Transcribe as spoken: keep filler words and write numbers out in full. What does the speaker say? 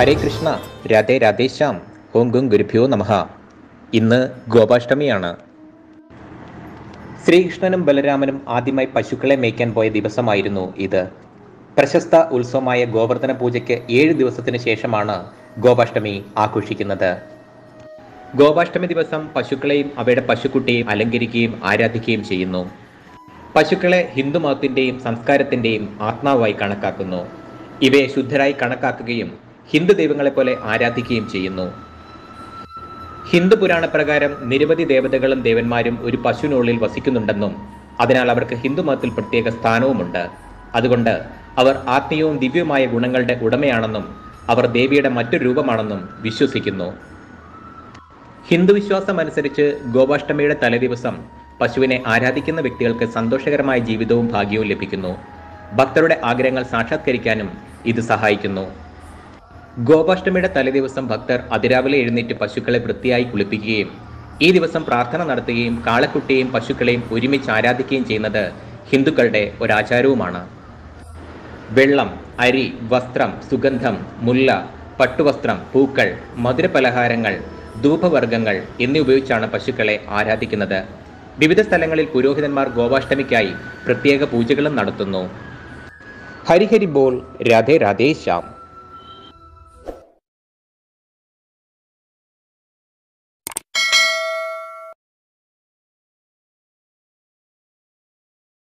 ഹരേ കൃഷ്ണ, രാധേ രാധേശ്യാം, ഓം ഗും ഗുരുഭ്യോ നമഃ. ഇന്ന് ഗോപാഷ്ടമിയാണ്. ശ്രീകൃഷ്ണനും ബലരാമനും ആദ്യമായി പശുക്കളെ മേയ്ക്കാൻ പോയ ദിവസമായിരുന്നു ഇത്. പ്രശസ്ത ഉത്സവമായ ഗോവർദ്ധന പൂജയ്ക്ക് ഏഴ് ദിവസത്തിന് ശേഷമാണ് ഗോപാഷ്ടമി ആഘോഷിക്കുന്നത്. ഗോപാഷ്ടമി ദിവസം പശുക്കളെയും അവയുടെ പശുക്കുട്ടിയെയും അലങ്കരിക്കുകയും ആരാധിക്കുകയും ചെയ്യുന്നു. പശുക്കളെ ഹിന്ദുമതത്തിൻ്റെയും സംസ്കാരത്തിൻ്റെയും ആത്മാവായി കണക്കാക്കുന്നു. ഇവയെ ശുദ്ധരായി കണക്കാക്കുകയും ഹിന്ദു ദൈവങ്ങളെപ്പോലെ ആരാധിക്കുകയും ചെയ്യുന്നു. ഹിന്ദു പുരാണപ്രകാരം നിരവധി ദേവതകളും ദേവന്മാരും ഒരു പശുവിനുള്ളിൽ വസിക്കുന്നുണ്ടെന്നും അതിനാൽ അവർക്ക് ഹിന്ദുമതത്തിൽ പ്രത്യേക സ്ഥാനവുമുണ്ട്. അതുകൊണ്ട് അവർ ആത്മീയവും ദിവ്യവുമായ ഗുണങ്ങളുടെ ഉടമയാണെന്നും അവർ ദേവിയുടെ മറ്റൊരു രൂപമാണെന്നും വിശ്വസിക്കുന്നു. ഹിന്ദു വിശ്വാസം അനുസരിച്ച് ഗോപാഷ്ടമിയുടെ തലേദിവസം പശുവിനെ ആരാധിക്കുന്ന വ്യക്തികൾക്ക് സന്തോഷകരമായ ജീവിതവും ഭാഗ്യവും ലഭിക്കുന്നു. ഭക്തരുടെ ആഗ്രഹങ്ങൾ സാക്ഷാത്കരിക്കാനും ഇത് സഹായിക്കുന്നു. ഗോപാഷ്ടമിയുടെ തലേദിവസം ഭക്തർ അതിരാവിലെ എഴുന്നേറ്റ് പശുക്കളെ വൃത്തിയായി കുളിപ്പിക്കുകയും ഈ ദിവസം പ്രാർത്ഥന നടത്തുകയും കാളക്കുട്ടിയെയും പശുക്കളെയും ഒരുമിച്ച് ആരാധിക്കുകയും ചെയ്യുന്നത് ഹിന്ദുക്കളുടെ ഒരാചാരവുമാണ്. വെള്ളം, അരി, വസ്ത്രം, സുഗന്ധം, മുല്ല, പട്ടുവസ്ത്രം, പൂക്കൾ, മധുരപലഹാരങ്ങൾ, ധൂപവർഗ്ഗങ്ങൾ എന്നിവ ഉപയോഗിച്ചാണ് പശുക്കളെ ആരാധിക്കുന്നത്. വിവിധ സ്ഥലങ്ങളിൽ പുരോഹിതന്മാർ ഗോപാഷ്ടമിക്കായി പ്രത്യേക പൂജകളും നടത്തുന്നു. ഹരി ഹരി ബോൾ, രാധേ രാധേശ്യാം.